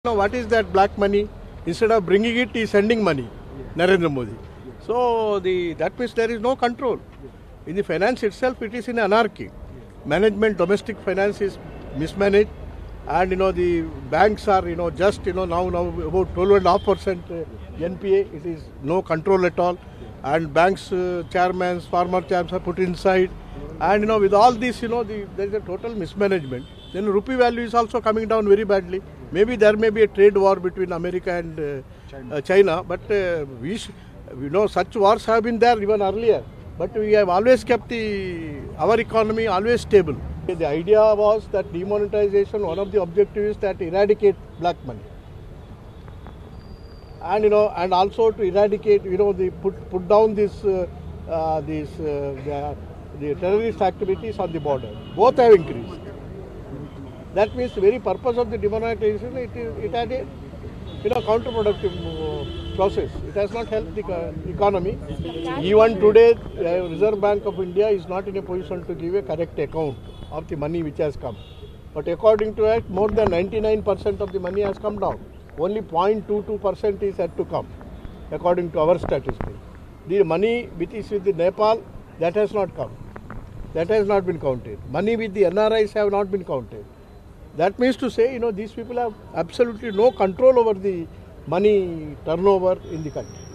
Now, what is that black money? Instead of bringing it, he is sending money. Narendra Modi. So that means there is no control. In the finance itself, it is in anarchy. Management, domestic finance is mismanaged, and the banks are just now about 12.5% NPA. It is no control at all, and banks chairmen, former chairmen are put inside, and with all this there is a total mismanagement. Then rupee value is also coming down very badly. Maybe there may be a trade war between America and China, but we know such wars have been there even earlier. But we have always kept our economy always stable. The idea was that demonetization, one of the objectives is that eradicate black money. And and also to eradicate, put down the terrorist activities on the border. Both have increased. That means the very purpose of the demonetization, it had a counterproductive process. It has not helped the economy. Even today, the Reserve Bank of India is not in a position to give a correct account of the money which has come. But according to it, more than 99% of the money has come down. Only 0.22% is yet to come, according to our statistics. The money which is with the Nepal, that has not come. That has not been counted. Money with the NRIs have not been counted. That means to say, these people have absolutely no control over the money turnover in the country.